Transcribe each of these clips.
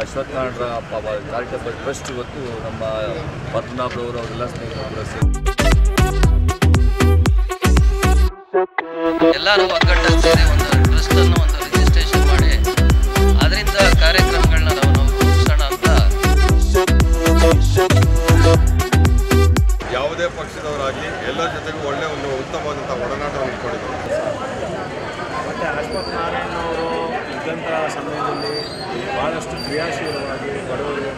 ಅಶ್ವತ್ಥನಾರಾಯಣರ charitable trust ಇವತ್ತು ನಮ್ಮ ಪದ್ಮನಾಭರವರು ಅವರೆಲ್ಲ ಸ್ನೇಹಿತರು ಸೇರಿ ಎಲ್ಲರೂ ಒಗ್ಗಟ್ಟಾಗಿ ಸೇರಿ ಒಂದು ಟ್ರಸ್ಟನ್ನು ಒಂದು ರಿಜಿಸ್ಟ್ರೇಷನ್ ಮಾಡಿ ಅದರಿಂದ ಕಾರ್ಯಕ್ರಮಗಳನ್ನ ನಾವು ರೂಪಿಸೋಣ ಅಂತ. ಯಾವುದೇ ಪಕ್ಷದವರಾಗಲಿ ಎಲ್ಲರ ಜೊತೆಗೂ ಒಳ್ಳೆಯ ಒಂದು ಉತ್ತಮವಾದಂಥ ಒಡನಾಟವನ್ನು ಇಟ್ಕೊಂಡಿದ್ದಾರೆ. ಮತ್ತು ಅಶ್ವತ್ಥನಾರಾಯಣ ಅವರು ಇದ್ದಂಥ ಸಮಯದಲ್ಲಿ ಭಾಳಷ್ಟು ಕ್ರಿಯಾಶೀಲವಾಗಿ ಬಡವರಿಗೆ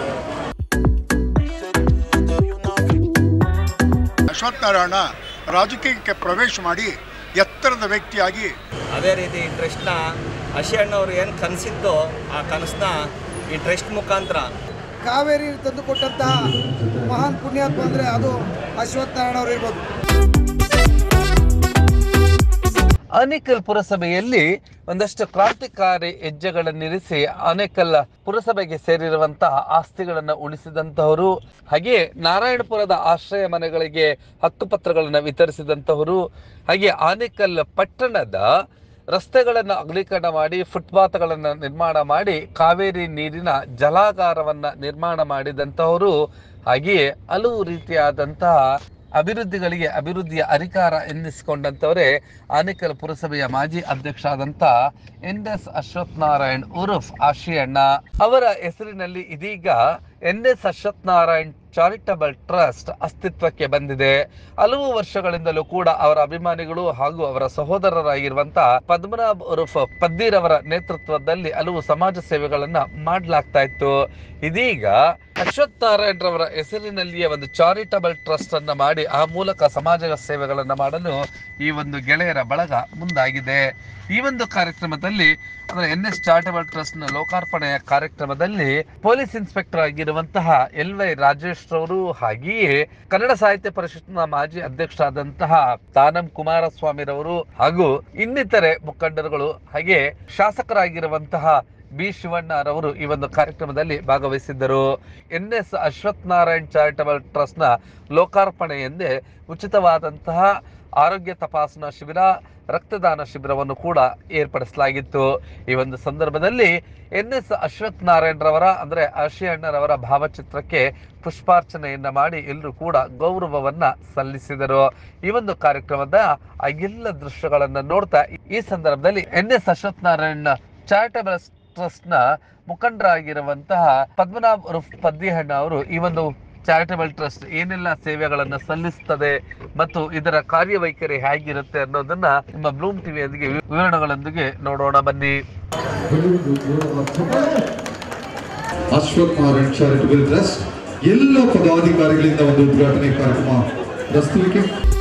ಅಶ್ವತ್ಥನಾರಾಯಣ ರಾಜಕೀಯಕ್ಕೆ ಪ್ರವೇಶ ಮಾಡಿ ಎತ್ತರದ ವ್ಯಕ್ತಿಯಾಗಿ ಅದೇ ರೀತಿ ಈ ಟ್ರಸ್ಟ್ನ ಅಶಿಯಣ್ಣವ್ರು ಏನು ಕನಸಿದ್ದೋ ಆ ಕನಸನ್ನ ಈ ಟ್ರಸ್ಟ್ ಮುಖಾಂತರ ಕಾವೇರಿ ತಂದುಕೊಟ್ಟಂತಹ ಮಹಾನ್ ಪುಣ್ಯಾತ್ಮ ಅಂದರೆ ಅದು ಅಶ್ವತ್ಥನಾರಾಯಣ ಅವರು ಇರ್ಬೋದು. ಆನೇಕಲ್ ಪುರಸಭೆಯಲ್ಲಿ ಒಂದಷ್ಟು ಕ್ರಾಂತಿಕಾರಿ ಹೆಜ್ಜೆಗಳನ್ನಿರಿಸಿ ಆನೇಕಲ್ ಪುರಸಭೆಗೆ ಸೇರಿರುವಂತಹ ಆಸ್ತಿಗಳನ್ನು ಉಳಿಸಿದಂತಹವರು, ಹಾಗೆ ನಾರಾಯಣಪುರದ ಆಶ್ರಯ ಮನೆಗಳಿಗೆ ಹಕ್ಕುಪತ್ರಗಳನ್ನು ವಿತರಿಸಿದಂತಹವರು, ಹಾಗೆ ಆನೇಕಲ್ ಪಟ್ಟಣದ ರಸ್ತೆಗಳನ್ನು ಅಗಲೀಕರಣ ಮಾಡಿ ಫುಟ್ಪಾತ್ಗಳನ್ನು ನಿರ್ಮಾಣ ಮಾಡಿ ಕಾವೇರಿ ನೀರಿನ ಜಲಾಗಾರವನ್ನು ನಿರ್ಮಾಣ ಮಾಡಿದಂತಹವರು, ಹಾಗೆಯೇ ಹಲವು ರೀತಿಯಾದಂತಹ ಅಭಿವೃದ್ಧಿಗಳಿಗೆ ಅಭಿವೃದ್ಧಿಯ ಅಧಿಕಾರ ಎನ್ನಿಸಿಕೊಂಡಂತವರೇ ಆನೇಕಲ್ ಪುರಸಭೆಯ ಮಾಜಿ ಅಧ್ಯಕ್ಷ ಆದಂತ ಎನ್.ಎಸ್. ಅಶ್ವತ್ಥನಾರಾಯಣ್ ಉರ್ಫ್ ಆಶಿಯಣ್ಣ ಅವರ ಹೆಸರಿನಲ್ಲಿ ಇದೀಗ ಎನ್.ಎಸ್. ಅಶ್ವತ್ಥನಾರಾಯಣ್ ಚಾರಿಟಬಲ್ ಟ್ರಸ್ಟ್ ಅಸ್ತಿತ್ವಕ್ಕೆ ಬಂದಿದೆ. ಹಲವು ವರ್ಷಗಳಿಂದಲೂ ಕೂಡ ಅವರ ಅಭಿಮಾನಿಗಳು ಹಾಗೂ ಅವರ ಸಹೋದರರಾಗಿರುವಂತಹ ಪದ್ಮನಾಭ್ ಉರ್ಫ್ ಪದ್ದೀರವರ ನೇತೃತ್ವದಲ್ಲಿ ಹಲವು ಸಮಾಜ ಸೇವೆಗಳನ್ನ ಮಾಡಲಾಗ್ತಾ ಇತ್ತು. ಇದೀಗ ಅಶ್ವತ್ಥನಾರಾಯಣರವರ ಹೆಸರಿನಲ್ಲಿಯೇ ಒಂದು ಚಾರಿಟಬಲ್ ಟ್ರಸ್ಟ್ ಅನ್ನ ಮಾಡಿ ಆ ಮೂಲಕ ಸಮಾಜ ಸೇವೆಗಳನ್ನ ಮಾಡಲು ಈ ಒಂದು ಗೆಳೆಯರ ಬಳಗ ಮುಂದಾಗಿದೆ. ಈ ಒಂದು ಕಾರ್ಯಕ್ರಮದಲ್ಲಿ ಅಂದ್ರೆ ಎನ್.ಎಸ್. ಚಾರಿಟಬಲ್ ಟ್ರಸ್ಟ್ ನ ಲೋಕಾರ್ಪಣೆಯ ಕಾರ್ಯಕ್ರಮದಲ್ಲಿ ಪೊಲೀಸ್ ಇನ್ಸ್ಪೆಕ್ಟರ್ ಆಗಿರುವಂತಹ ಎಲ್.ವೈ. ರಾಜೇಶ್ ರವರು, ಹಾಗೆಯೇ ಕನ್ನಡ ಸಾಹಿತ್ಯ ಪರಿಷತ್ನ ಮಾಜಿ ಅಧ್ಯಕ್ಷರಾದಂತಹ ತಾನಂ ಕುಮಾರಸ್ವಾಮಿರವರು ಹಾಗೂ ಇನ್ನಿತರೆ ಮುಖಂಡರುಗಳು ಹಾಗೆ ಶಾಸಕರಾಗಿರುವಂತಹ ಬಿ ಶಿವಣ್ಣರವರು ಈ ಒಂದು ಕಾರ್ಯಕ್ರಮದಲ್ಲಿ ಭಾಗವಹಿಸಿದ್ದರು. ಎನ್.ಎಸ್. ಅಶ್ವತ್ಥನಾರಾಯಣ್ ಚಾರಿಟಬಲ್ ಟ್ರಸ್ಟ್ ನ ಲೋಕಾರ್ಪಣೆ ಎಂದೇ ಉಚಿತವಾದಂತಹ ಆರೋಗ್ಯ ತಪಾಸಣಾ ಶಿಬಿರ, ರಕ್ತದಾನ ಶಿಬಿರವನ್ನು ಕೂಡ ಏರ್ಪಡಿಸಲಾಗಿತ್ತು. ಈ ಒಂದು ಸಂದರ್ಭದಲ್ಲಿ ಎನ್.ಎಸ್. ಅಶ್ವತ್ಥನಾರಾಯಣರವರ ಅಂದ್ರೆ ಆಶಿಯಣ್ಣರವರ ಭಾವಚಿತ್ರಕ್ಕೆ ಪುಷ್ಪಾರ್ಚನೆಯನ್ನ ಮಾಡಿ ಎಲ್ಲರೂ ಕೂಡ ಗೌರವವನ್ನ ಸಲ್ಲಿಸಿದರು. ಈ ಒಂದು ಕಾರ್ಯಕ್ರಮದ ಆ ಎಲ್ಲ ದೃಶ್ಯಗಳನ್ನ ನೋಡ್ತಾ ಈ ಸಂದರ್ಭದಲ್ಲಿ ಎನ್.ಎಸ್. ಅಶ್ವತ್ಥನಾರಾಯಣ್ ಚಾರಿಟಬಲ್ ಟ್ರಸ್ಟ್ ನ ಮುಖಂಡರಾಗಿರುವಂತಹ ಪದ್ಮನಾಭ್ ಉರ್ಫ್ ಪದ್ದಿಹಣ್ಣ ಅವರು ಈ ಒಂದು ಚಾರಿಟಬಲ್ ಟ್ರಸ್ಟ್ ಏನೆಲ್ಲ ಸೇವೆಗಳನ್ನು ಸಲ್ಲಿಸುತ್ತದೆ ಮತ್ತು ಇದರ ಕಾರ್ಯವೈಖರಿ ಹೇಗಿರುತ್ತೆ ಅನ್ನೋದನ್ನ ನಿಮ್ಮ ಬ್ಲೂಮ್ ಟಿವಿಯೊಂದಿಗೆ ವಿವರಣೆಗಳೊಂದಿಗೆ ನೋಡೋಣ ಬನ್ನಿ. ಅಶ್ವತ್ಥನಾರಾಯಣ್ ಚಾರಿಟಬಲ್ ಟ್ರಸ್ಟ್ ಎಲ್ಲ ಪದಾಧಿಕಾರಿಗಳಿಂದ ಒಂದು ಉದ್ಘಾಟನೆ ಕಾರ್ಯಕ್ರಮ ಪ್ರಸ್ತುತಿಗೆ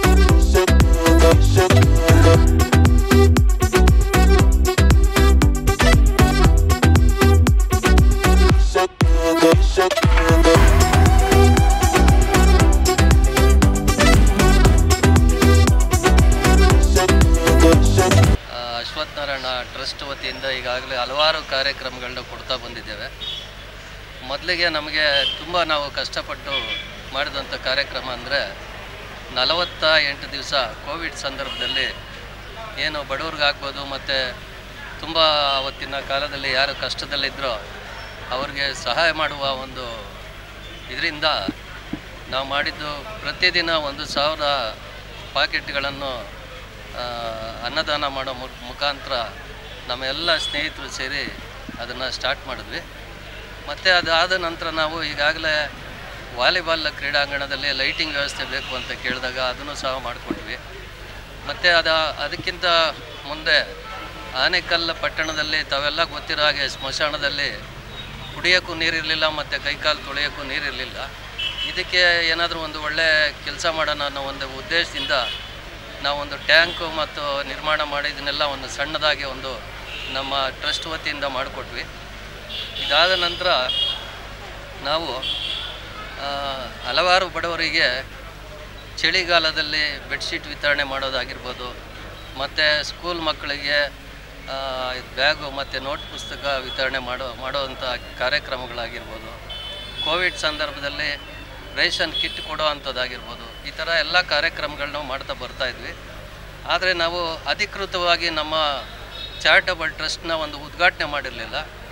ಅಶ್ವತ್ಥನಾರಾಯಣ ಟ್ರಸ್ಟ್ ವತಿಯಿಂದ ಈಗಾಗಲೇ ಹಲವಾರು ಕಾರ್ಯಕ್ರಮಗಳನ್ನ ಕೊಡ್ತಾ ಬಂದಿದ್ದೇವೆ. ಮೊದಲಿಗೆ ನಮಗೆ ತುಂಬ ನಾವು ಕಷ್ಟಪಟ್ಟು ಮಾಡಿದಂಥ ಕಾರ್ಯಕ್ರಮ ಅಂದರೆ 48 ದಿವಸ ಕೋವಿಡ್ ಸಂದರ್ಭದಲ್ಲಿ ಏನು ಬಡವ್ರಿಗಾಗ್ಬೋದು ಮತ್ತು ತುಂಬ ಅವತ್ತಿನ ಕಾಲದಲ್ಲಿ ಯಾರು ಕಷ್ಟದಲ್ಲಿದ್ದರೋ ಅವ್ರಿಗೆ ಸಹಾಯ ಮಾಡುವ ಒಂದು ಇದರಿಂದ ನಾವು ಮಾಡಿದ್ದು ಪ್ರತಿದಿನ 1,000 ಪಾಕೆಟ್ಗಳನ್ನು ಅನ್ನದಾನ ಮಾಡೋ ಮುಖಾಂತರ ನಮ್ಮ ಎಲ್ಲ ಸ್ನೇಹಿತರು ಸೇರಿ ಅದನ್ನು ಸ್ಟಾರ್ಟ್ ಮಾಡಿದ್ವಿ. ಮತ್ತು ಅದಾದ ನಂತರ ನಾವು ಈಗಾಗಲೇ ವಾಲಿಬಾಲ್ ಕ್ರೀಡಾಂಗಣದಲ್ಲಿ ಲೈಟಿಂಗ್ ವ್ಯವಸ್ಥೆ ಬೇಕು ಅಂತ ಕೇಳಿದಾಗ ಅದನ್ನು ಸಹ ಮಾಡಿಕೊಟ್ವಿ. ಮತ್ತು ಅದಕ್ಕಿಂತ ಮುಂದೆ ಆನೇಕಲ್ ಪಟ್ಟಣದಲ್ಲಿ ತಾವೆಲ್ಲ ಗೊತ್ತಿರೋ ಹಾಗೆ ಸ್ಮಶಾನದಲ್ಲಿ ಕುಡಿಯೋಕ್ಕೂ ನೀರಿರಲಿಲ್ಲ ಮತ್ತು ಕೈಕಾಲು ತೊಳೆಯೋಕ್ಕೂ ನೀರಿರಲಿಲ್ಲ. ಇದಕ್ಕೆ ಏನಾದರೂ ಒಂದು ಒಳ್ಳೆಯ ಕೆಲಸ ಮಾಡೋಣ ಅನ್ನೋ ಒಂದು ಉದ್ದೇಶದಿಂದ ನಾವೊಂದು ಟ್ಯಾಂಕು ಮತ್ತು ನಿರ್ಮಾಣ ಮಾಡಿ ಇದನ್ನೆಲ್ಲ ಒಂದು ಸಣ್ಣದಾಗಿ ಒಂದು ನಮ್ಮ ಟ್ರಸ್ಟ್ ವತಿಯಿಂದ ಮಾಡಿಕೊಟ್ವಿ. ಇದಾದ ನಂತರ ನಾವು ಹಲವಾರು ಬಡವರಿಗೆ ಚಳಿಗಾಲದಲ್ಲಿ ಬೆಡ್ಶೀಟ್ ವಿತರಣೆ ಮಾಡೋದಾಗಿರ್ಬೋದು, ಮತ್ತು ಸ್ಕೂಲ್ ಮಕ್ಕಳಿಗೆ ಬ್ಯಾಗು ಮತ್ತು ನೋಟ್ ಪುಸ್ತಕ ವಿತರಣೆ ಮಾಡೋವಂಥ ಕಾರ್ಯಕ್ರಮಗಳಾಗಿರ್ಬೋದು, ಕೋವಿಡ್ ಸಂದರ್ಭದಲ್ಲಿ ರೇಷನ್ ಕಿಟ್ ಕೊಡೋ ಅಂಥದ್ದಾಗಿರ್ಬೋದು, ಈ ಥರ ಎಲ್ಲ ಕಾರ್ಯಕ್ರಮಗಳನ್ನ ಮಾಡ್ತಾ ಬರ್ತಾಯಿದ್ವಿ. ಆದರೆ ನಾವು ಅಧಿಕೃತವಾಗಿ ನಮ್ಮ ಚಾರಿಟಬಲ್ ಟ್ರಸ್ಟ್ನ ಒಂದು ಉದ್ಘಾಟನೆ ಮಾಡಿರಲಿಲ್ಲ.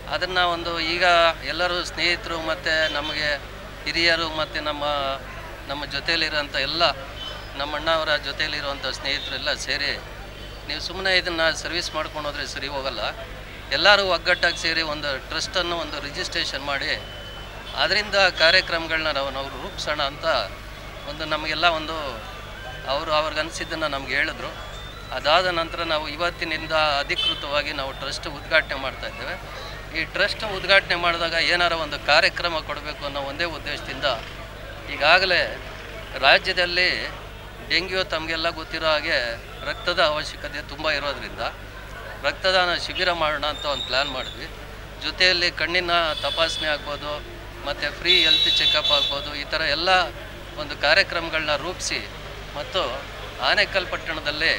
ಅದನ್ನು ಒಂದು ಈಗ ಎಲ್ಲರೂ ಸ್ನೇಹಿತರು ಮತ್ತು ನಮಗೆ ಹಿರಿಯರು ಮತ್ತು ನಮ್ಮ ಜೊತೆಯಲ್ಲಿರೋಂಥ ಎಲ್ಲ ನಮ್ಮ ಅಣ್ಣವರ ಜೊತೆಯಲ್ಲಿರುವಂಥ ಸ್ನೇಹಿತರೆಲ್ಲ ಸೇರಿ ನೀವು ಸುಮ್ಮನೆ ಇದನ್ನು ಸರ್ವಿಸ್ ಮಾಡ್ಕೊಂಡು ಹೋದರೆ ಸರಿ ಹೋಗಲ್ಲ, ಎಲ್ಲರೂ ಒಗ್ಗಟ್ಟಾಗಿ ಸೇರಿ ಒಂದು ಟ್ರಸ್ಟನ್ನು ಒಂದು ರಿಜಿಸ್ಟ್ರೇಷನ್ ಮಾಡಿ ಅದರಿಂದ ಕಾರ್ಯಕ್ರಮಗಳನ್ನ ನಾವು ರೂಪಿಸೋಣ ಅಂತ ಒಂದು ನಮಗೆಲ್ಲ ಒಂದು ಅವ್ರಿಗನ್ಸಿದ್ದನ್ನು ನಮ್ಗೆ ಹೇಳಿದ್ರು. ಅದಾದ ನಂತರ ನಾವು ಇವತ್ತಿನಿಂದ ಅಧಿಕೃತವಾಗಿ ನಾವು ಟ್ರಸ್ಟ್ ಉದ್ಘಾಟನೆ ಮಾಡ್ತಾಯಿದ್ದೇವೆ. ಈ ಟ್ರಸ್ಟ್ ಉದ್ಘಾಟನೆ ಮಾಡಿದಾಗ ಏನಾರ ಒಂದು ಕಾರ್ಯಕ್ರಮ ಕೊಡಬೇಕು ಅನ್ನೋ ಒಂದೇ ಉದ್ದೇಶದಿಂದ ಈಗಾಗಲೇ ರಾಜ್ಯದಲ್ಲಿ ಡೆಂಗ್ಯೂ ತಮಗೆಲ್ಲ ಗೊತ್ತಿರೋ ಹಾಗೆ ರಕ್ತದ ಅವಶ್ಯಕತೆ ತುಂಬ ಇರೋದರಿಂದ ರಕ್ತದಾನ ಶಿಬಿರ ಮಾಡೋಣ ಅಂತ ಒಂದು ಪ್ಲ್ಯಾನ್ ಮಾಡಿದ್ವಿ. ಜೊತೆಯಲ್ಲಿ ಕಣ್ಣಿನ ತಪಾಸಣೆ ಆಗ್ಬೋದು ಮತ್ತು ಫ್ರೀ ಹೆಲ್ತ್ ಚೆಕಪ್ ಆಗ್ಬೋದು, ಈ ಥರ ಎಲ್ಲ ಒಂದು ಕಾರ್ಯಕ್ರಮಗಳನ್ನ ರೂಪಿಸಿ ಮತ್ತು ಆನೇಕಲ್ ಪಟ್ಟಣದಲ್ಲಿ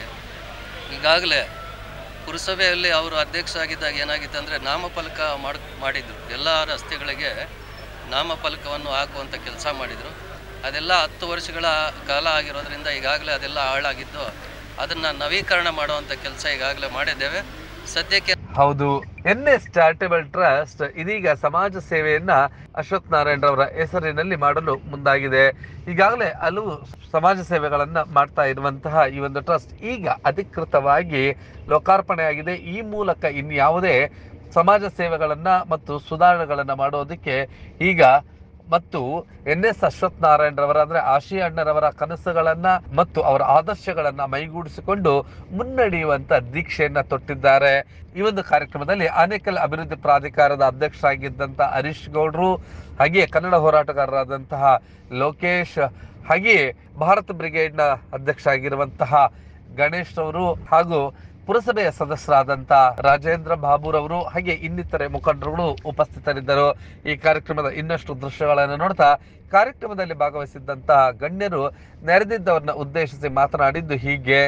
ಈಗಾಗಲೇ ಪುರಸಭೆಯಲ್ಲಿ ಅವರು ಅಧ್ಯಕ್ಷ ಆಗಿದ್ದಾಗ ಏನಾಗಿತ್ತು ಅಂದರೆ ನಾಮಫಲಕ ಮಾಡಿದರು. ಎಲ್ಲ ರಸ್ತೆಗಳಿಗೆ ನಾಮಫಲಕವನ್ನು ಹಾಕುವಂಥ ಕೆಲಸ ಮಾಡಿದರು. ಅದೆಲ್ಲ 10 ವರ್ಷಗಳ ಕಾಲ ಆಗಿರೋದ್ರಿಂದ ಈಗಾಗಲೇ ಅದೆಲ್ಲ ಹಾಳಾಗಿದ್ದು ಅದನ್ನು ನವೀಕರಣ ಮಾಡುವಂಥ ಕೆಲಸ ಈಗಾಗಲೇ ಮಾಡಿದ್ದೇವೆ. ಸದ್ಯಕ್ಕೆ ಹೌದು, NS ಚಾರಿಟಬಲ್ ಟ್ರಸ್ಟ್ ಇದೀಗ ಸಮಾಜ ಸೇವೆಯನ್ನ ಅಶ್ವಥ್ ನಾರಾಯಣ್ ರವರ ಹೆಸರಿನಲ್ಲಿ ಮಾಡಲು ಮುಂದಾಗಿದೆ. ಈಗಾಗಲೇ ಹಲವು ಸಮಾಜ ಸೇವೆಗಳನ್ನ ಮಾಡ್ತಾ ಇರುವಂತಹ ಈ ಒಂದು ಟ್ರಸ್ಟ್ ಈಗ ಅಧಿಕೃತವಾಗಿ ಲೋಕಾರ್ಪಣೆಯಾಗಿದೆ. ಈ ಮೂಲಕ ಇನ್ಯಾವುದೇ ಸಮಾಜ ಸೇವೆಗಳನ್ನ ಮತ್ತು ಸುಧಾರಣೆಗಳನ್ನ ಮಾಡೋದಕ್ಕೆ ಈಗ ಮತ್ತು NS ಅಶ್ವಥ್ ನಾರಾಯಣ್ ರವರ ಅಂದ್ರೆ ಆಶಿ ಅಣ್ಣರವರ ಕನಸುಗಳನ್ನ ಮತ್ತು ಅವರ ಆದರ್ಶಗಳನ್ನ ಮೈಗೂಡಿಸಿಕೊಂಡು ಮುನ್ನಡೆಯುವಂತ ದೀಕ್ಷೆಯನ್ನ ತೊಟ್ಟಿದ್ದಾರೆ. ಈ ಒಂದು ಕಾರ್ಯಕ್ರಮದಲ್ಲಿ ಆನೇಕಲ್ ಅಭಿವೃದ್ಧಿ ಪ್ರಾಧಿಕಾರದ ಅಧ್ಯಕ್ಷರಾಗಿದ್ದಂತಹ ಹರೀಶ್ ಗೌಡ್ರು, ಹಾಗೆಯೇ ಕನ್ನಡ ಹೋರಾಟಗಾರರಾದಂತಹ ಲೋಕೇಶ್, ಹಾಗೆಯೇ ಭಾರತ ಬ್ರಿಗೇಡ್ನ ಅಧ್ಯಕ್ಷ ಆಗಿರುವಂತಹ ಗಣೇಶ್ ಅವರು ಹಾಗೂ ಪುರಸಭೆಯ ಸದಸ್ಯರಾದಂಥ ರಾಜೇಂದ್ರ ಬಾಬುರವರು ಹಾಗೆ ಇನ್ನಿತರೆ ಮುಖಂಡರುಗಳು ಉಪಸ್ಥಿತರಿದ್ದರು. ಈ ಕಾರ್ಯಕ್ರಮದ ಇನ್ನಷ್ಟು ದೃಶ್ಯಗಳನ್ನು ನೋಡ್ತಾ ಕಾರ್ಯಕ್ರಮದಲ್ಲಿ ಭಾಗವಹಿಸಿದ್ದಂತಹ ಗಣ್ಯರು ನೆರೆದಿದ್ದವರನ್ನ ಉದ್ದೇಶಿಸಿ ಮಾತನಾಡಿದ್ದು ಹೀಗೆ.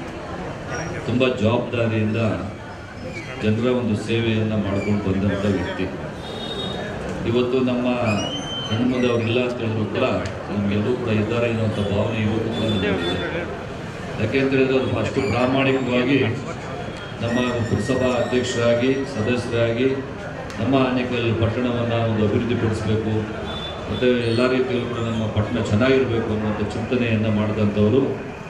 ತುಂಬ ಜವಾಬ್ದಾರಿಯಿಂದ ಜನರ ಒಂದು ಸೇವೆಯನ್ನು ಮಾಡ್ಕೊಂಡು ಬಂದಂಥ ವ್ಯಕ್ತಿ. ಇವತ್ತು ನಮ್ಮ ಹೆಣ್ಮದ ಅವರಿಲ್ಲ ಅಂತ ಹೇಳಿದ್ರು ಕೂಡ ನಮಗೆಲ್ಲರೂ ಕೂಡ ಇದ್ದಾರೆ ಅನ್ನುವಂಥ ಭಾವನೆ ಇವತ್ತು ಕೂಡ ನಮಗಿದೆ. ಯಾಕೆಂತೇಳಿದ್ರೆ ಅದು ಅಷ್ಟು ಪ್ರಾಮಾಣಿಕವಾಗಿ ನಮ್ಮ ಪುರಸಭಾ ಅಧ್ಯಕ್ಷರಾಗಿ ಸದಸ್ಯರಾಗಿ ನಮ್ಮ ಆನೇಕಲ್ ಪಟ್ಟಣವನ್ನು ಒಂದು ಅಭಿವೃದ್ಧಿಪಡಿಸಬೇಕು ಮತ್ತು ಎಲ್ಲ ರೀತಿಯಲ್ಲೂ ಕೂಡ ನಮ್ಮ ಪಟ್ಟಣ ಚೆನ್ನಾಗಿರಬೇಕು ಅನ್ನುವಂಥ ಚಿಂತನೆಯನ್ನು ಮಾಡಿದಂಥವರು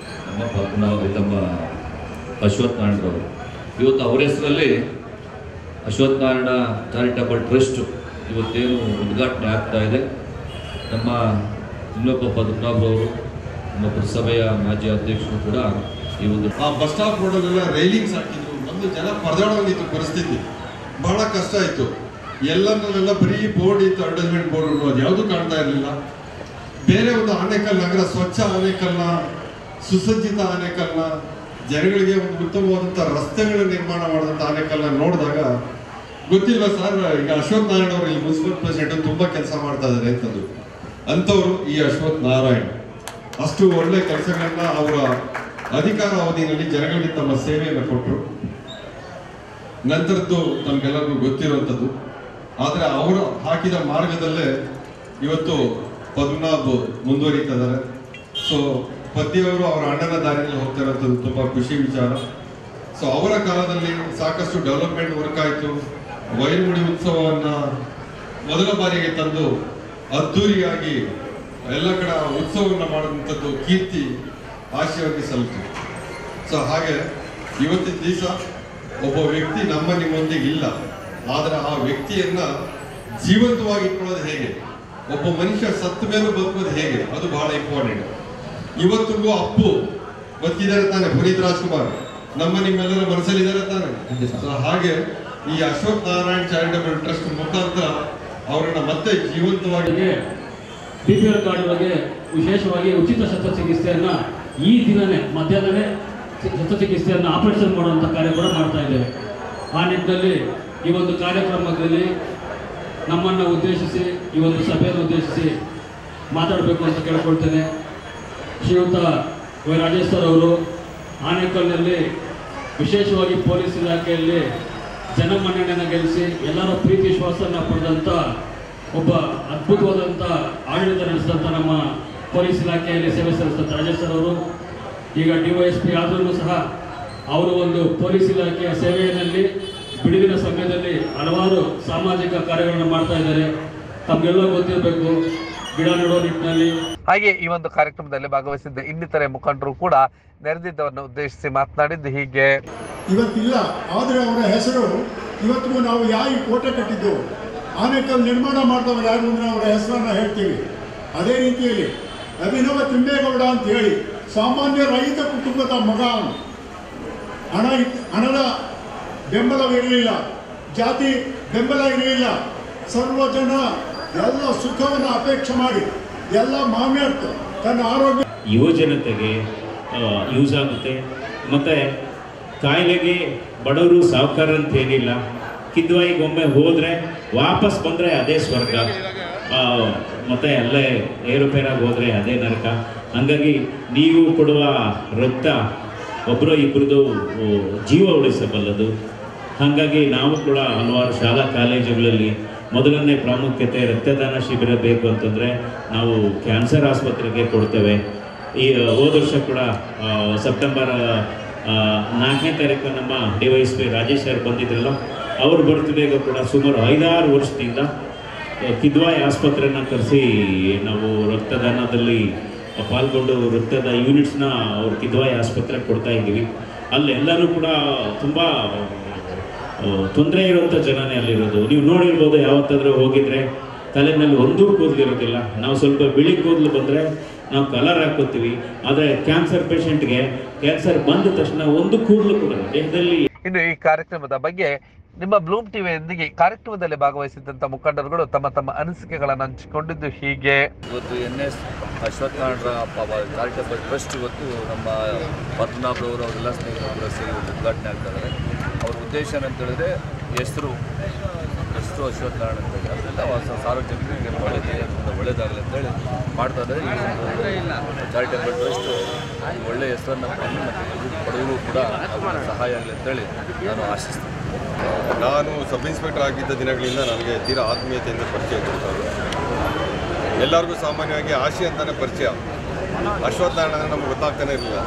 ನಮ್ಮ ಅಶ್ವಥ್ ನಾರಾಯಣರವರು. ಇವತ್ತು ಅವರ ಹೆಸರಲ್ಲಿ ಅಶ್ವಥ್ ನಾರಾಯಣ ಚಾರಿಟಬಲ್ ಟ್ರಸ್ಟ್ ಇವತ್ತೇನು ಉದ್ಘಾಟನೆ ಆಗ್ತಾ ಇದೆ. ನಮ್ಮ ಇನ್ನೊಬ್ಬ ಪದ್ಮನಾಭರವರು ನಮ್ಮ ಪುರಸಭೆಯ ಮಾಜಿ ಅಧ್ಯಕ್ಷರು ಕೂಡ ಈ ಒಂದು ಆ ಬಸ್ ಸ್ಟಾಪ್ ರೋಡಲ್ಲೆಲ್ಲ ರೈಲಿಂಗ್ಸ್ ಹಾಕಿದ್ರು. ಒಂದು ಜನ ಪರದಾಡೋಂಗಿತ್ತು ಪರಿಸ್ಥಿತಿ, ಬಹಳ ಕಷ್ಟ ಆಯಿತು. ಎಲ್ಲರನ್ನೆಲ್ಲ ಬರೀ ಬೋರ್ಡ್ ಇತ್ತು, ಅಡ್ವರ್ಟೈಸ್ಮೆಂಟ್ ಬೋರ್ಡ್, ಅದು ಯಾವುದೂ ಕಾಣ್ತಾ ಇರಲಿಲ್ಲ. ಬೇರೆ ಒಂದು ಆನೇಕಲ್ ನಗರ, ಸ್ವಚ್ಛ ಆನೇಕಲ್ನ, ಸುಸಜ್ಜಿತ ಆನೇಕಲ್ನ, ಜನಗಳಿಗೆ ಒಂದು ಉತ್ತಮವಾದಂಥ ರಸ್ತೆಗಳ ನಿರ್ಮಾಣ ಮಾಡಿದಂಥ ಆನೇಕಲ್ನ ನೋಡಿದಾಗ ಗೊತ್ತಿಲ್ಲ ಸರ್, ಈಗ ಅಶ್ವಥ್ ನಾರಾಯಣ್ ಅವರು ಇಲ್ಲಿ ಮುನ್ಸಿಪಲ್ ಪ್ರೆಸಿಡೆಂಟ್ ತುಂಬ ಕೆಲಸ ಮಾಡ್ತಾ ಇದ್ದಾರೆ ಅಂತದ್ದು. ಅಂಥವ್ರು ಈ ಅಶ್ವಥ್ ನಾರಾಯಣ್ ಅಷ್ಟು ಒಳ್ಳೆ ಕೆಲಸಗಳನ್ನ ಅವರ ಅಧಿಕಾರ ಅವಧಿಯಲ್ಲಿ ಜನಗಳಿಗೆ ತಮ್ಮ ಸೇವೆಯನ್ನು ಕೊಟ್ಟರು. ನಂತರದ್ದು ನಮ್ಗೆಲ್ಲರಿಗೂ ಗೊತ್ತಿರುವಂಥದ್ದು. ಆದರೆ ಅವರು ಹಾಕಿದ ಮಾರ್ಗದಲ್ಲೇ ಇವತ್ತು ಪದ್ಮನಾಭ್ ಮುಂದುವರಿತಾ ಇದ್ದಾರೆ. ಸೊ ಪದ್ಯವರು ಅವರ ಅಣ್ಣನ ದಾರಿಯಲ್ಲಿ ಹೋಗ್ತಾ ಇರೋಂಥದ್ದು ತುಂಬ ಖುಷಿ ವಿಚಾರ. ಸೊ ಅವರ ಕಾಲದಲ್ಲಿ ಸಾಕಷ್ಟು ಡೆವಲಪ್ಮೆಂಟ್ ವರ್ಕ್ ಆಯಿತು. ವೈರಮುಡಿ ಉತ್ಸವವನ್ನು ಮೊದಲ ಬಾರಿಗೆ ತಂದು ಅದ್ಧೂರಿಯಾಗಿ ಎಲ್ಲ ಕಡೆ ಉತ್ಸವವನ್ನು ಮಾಡಿದಂಥದ್ದು ಕೀರ್ತಿ ಆಶೀರ್ವಾದಿ ಸಲ್ಲಿತು. ಸೊ ಹಾಗೆ ಇವತ್ತಿನ ದಿವಸ ಒಬ್ಬ ವ್ಯಕ್ತಿ ನಿಮ್ಮೊಂದಿಗೆ ಇಲ್ಲ, ಆದರೆ ಆ ವ್ಯಕ್ತಿಯನ್ನ ಜೀವಂತವಾಗಿ ಇಟ್ಕೊಳ್ಳೋದು ಹೇಗೆ, ಒಬ್ಬ ಮನುಷ್ಯ ಸತ್ತ ಮೇಲೂ ಬದುಕೋದು ಹೇಗೆ, ಅದು ಬಹಳ ಇಂಪಾರ್ಟೆಂಟ್. ಇವತ್ತಿಗೂ ಅಪ್ಪು ಬದುಕಿದ್ದಾರೆ ತಾನೆ, ಪುನೀತ್ ರಾಜ್ಕುಮಾರ್ ನಿಮ್ಮೆಲ್ಲರ ಮನಸ್ಸಲ್ಲಿದ್ದಾರೆ ತಾನೆ. ಸೊ ಹಾಗೆ ಈ ಅಶ್ವಥ್ ನಾರಾಯಣ್ ಚಾರಿಟಬಲ್ ಟ್ರಸ್ಟ್ ಮುಖಾಂತರ ಅವರನ್ನ ಮತ್ತೆ ಜೀವಂತವಾಗಿ BPL ಕಾರ್ಡ್ ಬಗ್ಗೆ ವಿಶೇಷವಾಗಿ ಉಚಿತ ಶಸ್ತ್ರಚಿಕಿತ್ಸೆಯನ್ನು ಈ ದಿನವೇ ಮಧ್ಯಾಹ್ನವೇ ಶಸ್ತ್ರಚಿಕಿತ್ಸೆಯನ್ನು ಆಪರೇಷನ್ ಮಾಡುವಂಥ ಕಾರ್ಯ ಕೂಡ ಮಾಡ್ತಾ ಇದ್ದೇವೆ. ಆ ನಿಟ್ಟಿನಲ್ಲಿ ಈ ಒಂದು ಕಾರ್ಯಕ್ರಮದಲ್ಲಿ ನಮ್ಮನ್ನು ಉದ್ದೇಶಿಸಿ, ಈ ಒಂದು ಸಭೆಯನ್ನು ಉದ್ದೇಶಿಸಿ ಮಾತಾಡಬೇಕು ಅಂತ ಕೇಳ್ಕೊಳ್ತೇನೆ. ಶ್ರೀಯುತ ವೈ ರಾಜೇಶ್ ಸರ್ ಅವರು ಆನೇಕಲ್ನಲ್ಲಿ ವಿಶೇಷವಾಗಿ ಪೊಲೀಸ್ ಇಲಾಖೆಯಲ್ಲಿ ಜನಮನ್ನಣೆಯನ್ನು ಗೆಲ್ಲಿಸಿ ಎಲ್ಲರ ಪ್ರೀತಿ ವಿಶ್ವಾಸವನ್ನು ಪಡೆದಂಥ ಒಬ್ಬ ಅದ್ಭುತವಾದಂಥ ಆಡಳಿತ ನಡೆಸಿದಂಥ ನಮ್ಮ ಪೊಲೀಸ್ ಇಲಾಖೆಯಲ್ಲಿ ಸೇವೆ ಸಲ್ಲಿಸಿದಂಥ ರಾಜೇಶ್ ಸರ್ ಅವರು ಈಗ DYSP ಆದ್ರೂ ಸಹ ಅವರು ಒಂದು ಪೊಲೀಸ್ ಇಲಾಖೆಯ ಸೇವೆಯಲ್ಲಿ ಬಿಡುವಿನ ಸಮಯದಲ್ಲಿ ಹಲವಾರು ಸಾಮಾಜಿಕ ಕಾರ್ಯಗಳನ್ನು ಮಾಡ್ತಾ ಇದ್ದಾರೆ. ತಮಗೆಲ್ಲ ಗೊತ್ತಿರಬೇಕು, ಗಿಡ ನೆಡುವ ನಿಟ್ಟಿನಲ್ಲಿ. ಹಾಗೆ ಈ ಒಂದು ಕಾರ್ಯಕ್ರಮದಲ್ಲಿ ಭಾಗವಹಿಸಿದ್ದ ಇನ್ನಿತರೆ ಮುಖಂಡರು ಕೂಡ ನೆರೆದಿದ್ದವನ್ನು ಉದ್ದೇಶಿಸಿ ಮಾತನಾಡಿದ್ದು ಹೀಗೆ. ಇವತ್ತಿಲ್ಲ, ಆದರೆ ಅವರ ಹೆಸರು ಇವತ್ತಿಗೂ ನಾವು ಯಾವ ಕೋಟೆ ಕಟ್ಟಿದ್ದು, ಆನೇಕಲ್ ನಿರ್ಮಾಣ ಮಾಡಿದವರು ಯಾರು ಅಂದರೆ ಅವರ ಹೆಸರನ್ನು ಹೇಳ್ತೀವಿ. ಅದೇ ರೀತಿಯಲ್ಲಿ ಅಭಿನವ ತಿಮ್ಮೇಗೌಡ ಅಂತ ಹೇಳಿ ಸಾಮಾನ್ಯ ರೈತ ಕುಟುಂಬದ ಮಗ. ಹಣದ ಬೆಂಬಲವಿರಲಿಲ್ಲ, ಜಾತಿ ಬೆಂಬಲ ಇರಲಿಲ್ಲ. ಸರ್ವ ಜನ ಎಲ್ಲ ಸುಖವನ್ನು ಅಪೇಕ್ಷೆ ಮಾಡಿ ಎಲ್ಲ ಮಾಮ್ಯಾರ್ಥ ತನ್ನ ಆರೋಗ್ಯ ಯುವ ಜನತೆಗೆ ಯೂಸ್ ಆಗುತ್ತೆ. ಮತ್ತು ಕಾಯಿಲೆಗೆ ಬಡವರು ಸಾವುಕಾರ ಅಂತ ಏನಿಲ್ಲ. ಕಿದ್ವಾಯಿಗೆ ಒಮ್ಮೆ ಹೋದರೆ ವಾಪಸ್ ಬಂದರೆ ಅದೇ ಸ್ವರ್ಗ, ಮತ್ತು ಅಲ್ಲೇ ಏರುಪೇರಾಗಿ ಹೋದರೆ ಅದೇ ನರಕ. ಹಾಗಾಗಿ ನೀವು ಕೊಡುವ ರಕ್ತ ಒಬ್ಬರು ಇಬ್ಬರದು ಜೀವ ಉಳಿಸಬಲ್ಲದು. ಹಾಗಾಗಿ ನಾವು ಕೂಡ ಹಲವಾರು ಶಾಲಾ ಕಾಲೇಜುಗಳಲ್ಲಿ ಮೊದಲನೇ ಪ್ರಾಮುಖ್ಯತೆ ರಕ್ತದಾನ ಶಿಬಿರ ಬೇಕು ಅಂತಂದರೆ ನಾವು ಕ್ಯಾನ್ಸರ್ ಆಸ್ಪತ್ರೆಗೆ ಕೊಡ್ತೇವೆ. ಈ ಹೋದ ವರ್ಷ ಕೂಡ ಸೆಪ್ಟೆಂಬರ್ 4ನೇ ತಾರೀಕು ನಮ್ಮ DYSP ರಾಜೇಶ್ ಸರ್ ಬಂದಿದ್ರಲ್ಲ, ಅವ್ರ ಬರ್ತ್ಡೇಗೂ ಕೂಡ ಸುಮಾರು 5-6 ವರ್ಷದಿಂದ ಕಿದ್ವಾಯಿ ಆಸ್ಪತ್ರೆನ ಕರೆಸಿ ನಾವು ರಕ್ತದಾನದಲ್ಲಿ ಪಾಲ್ಗೊಂಡು ರಕ್ತದ ಯೂನಿಟ್ಸ್ನ ಅವ್ರು ಕಿದ್ವಾಯಿ ಆಸ್ಪತ್ರೆಗೆ ಕೊಡ್ತಾ ಇದ್ದೀವಿ. ಅಲ್ಲೆಲ್ಲರೂ ಕೂಡ ತುಂಬ ತೊಂದರೆ ಇರುವಂಥ ಜನನೇ ಅಲ್ಲಿರೋದು. ನೀವು ನೋಡಿರ್ಬೋದು, ಯಾವತ್ತಾದರೂ ಹೋಗಿದ್ರೆ ತಲೆ ಮೇಲೆ ಒಂದೂ ಕೂದಲಿರೋದಿಲ್ಲ. ನಾವು ಸ್ವಲ್ಪ ಬಿಳಿ ಕೂದಲು ಬಂದರೆ ನಾವು ಕಲರ್ ಹಾಕೋತೀವಿ, ಆದರೆ ಕ್ಯಾನ್ಸರ್ ಪೇಷಂಟ್ಗೆ ಕ್ಯಾನ್ಸರ್ ಬಂದ ತಕ್ಷಣ ಒಂದು ಕೂದಲು ಕೂಡ ದೇಹದಲ್ಲಿ. ಇನ್ನು ಈ ಕಾರ್ಯಕ್ರಮದ ಬಗ್ಗೆ ನಿಮ್ಮ ಬ್ಲೂಮ್ ಟಿವಿಯೊಂದಿಗೆ ಕಾರ್ಯಕ್ರಮದಲ್ಲಿ ಭಾಗವಹಿಸಿದಂಥ ಮುಖಂಡರುಗಳು ತಮ್ಮ ತಮ್ಮ ಅನಿಸಿಕೆಗಳನ್ನು ಹಂಚಿಕೊಂಡಿದ್ದು ಹೀಗೆ. ಇವತ್ತು NS ಅಶ್ವತ್ಥನಾರಾಯಣ ಚಾರಿಟಬಲ್ ಟ್ರಸ್ಟ್ ಇವತ್ತು ನಮ್ಮ ಪದ್ಮನಾಭರವರು ಅವರೆಲ್ಲ ಸ್ನೇಹಿತರು ಸೇರಿ ಉದ್ಘಾಟನೆ ಆಗ್ತಾ ಇದ್ದಾರೆ. ಅವ್ರ ಉದ್ದೇಶ ಏನಂತ ಹೇಳಿದ್ರೆ ಹೆಸರು ಅಶ್ವತ್ಥನಾರಾಯಣ ಅಂತ ಹೇಳಿ, ಅದರಿಂದ ಸಾರ್ವಜನಿಕರಿಗೆ ಒಳ್ಳೆಯದಾಗಲಿ ಅಂತೇಳಿ ಮಾಡ್ತಾ ಇದ್ದಾರೆ. ಈ ಒಂದು ಚಾರಿಟಬಲ್ ಟ್ರಸ್ಟ್ ಒಳ್ಳೆಯ ಹೆಸರನ್ನು ಪಡೆದು ಮತ್ತು ಬಡವರು ಕೂಡ ಸಹಾಯ ಆಗಲಿ ಅಂತೇಳಿ ನಾನು ಆಶಿಸ್ತೇನೆ. ನಾನು ಸಬ್ ಇನ್ಸ್ಪೆಕ್ಟರ್ ಆಗಿದ್ದ ದಿನಗಳಿಂದ ನನಗೆ ತೀರಾ ಆತ್ಮೀಯತೆಯಿಂದ ಪರಿಚಯ ಇದ್ದರು. ಎಲ್ಲರಿಗೂ ಸಾಮಾನ್ಯವಾಗಿ ಆಶಿ ಅಂತಲೇ ಪರಿಚಯ. ಅಶ್ವತ್ಥನಾರಾಯಣ ಅಂದರೆ ನಮ್ಗೆ ಗೊತ್ತಾಗ್ತಾನೆ ಇರಲಿಲ್ಲ.